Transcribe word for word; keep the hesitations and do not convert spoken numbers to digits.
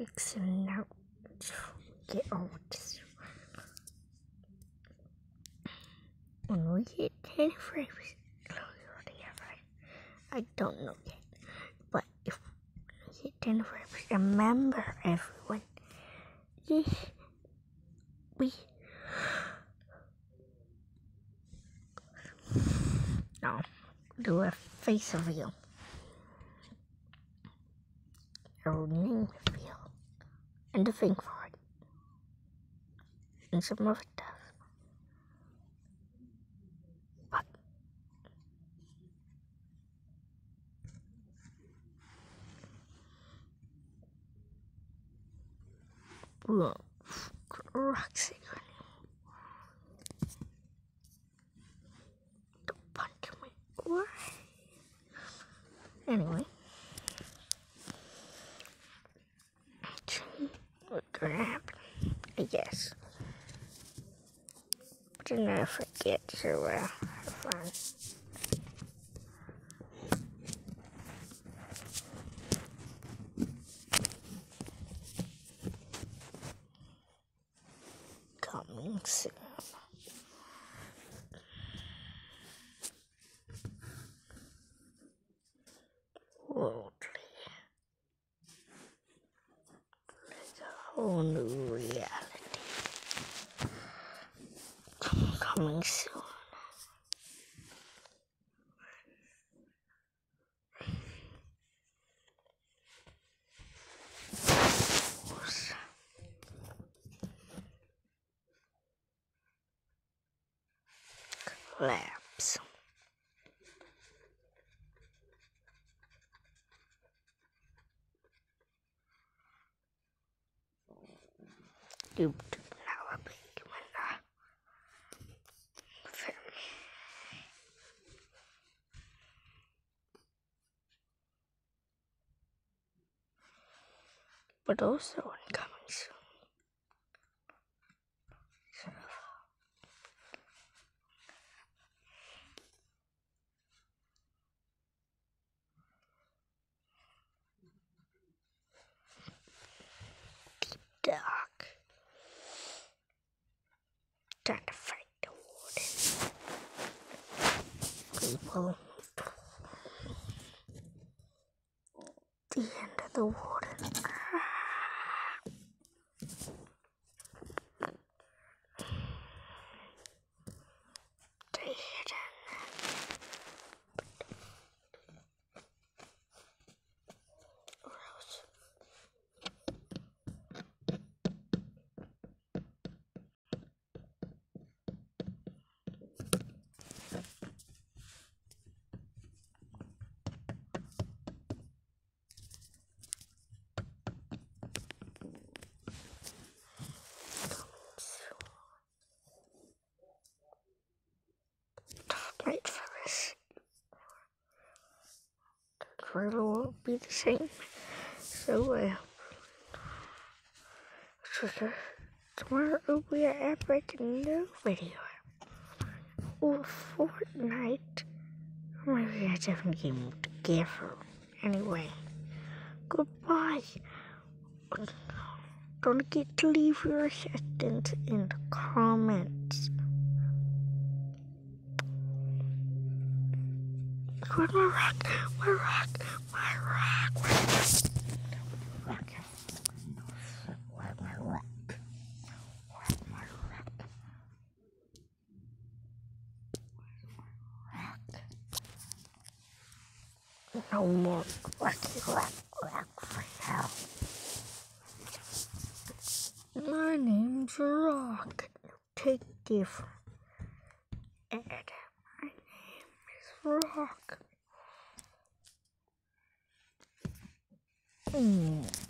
It's now get over this. When we get ten frames, I don't know yet, but if we get ten frames, remember everyone, this, we, no, do a face reveal, a name reveal, and a thing for it, and some of it does. But we'll Roxy. Don't punch me. Why? Anyway. What's gonna happen? I guess. But then I forget, so uh, have fun. Coming soon. Worldly. It's a whole new reality. Coming soon. Collapse. Doop doop now a big window. But also incoming soon. Deep dark. Time to fight the warden. People. The end of the warden. Wait for this. The trailer won't be the same. So, uh, trigger. Tomorrow we are epic new video. Or Fortnite. Maybe I haven't game together. Anyway, goodbye. Don't forget to leave your suggestions in the comments. Where's my rock? My rock? My rock? Where's my rock? Where's my rock? Where's my rock? Rock. No more rocky rock, rock for now. My name's Rock. Take different. And my name is Rock. Mm.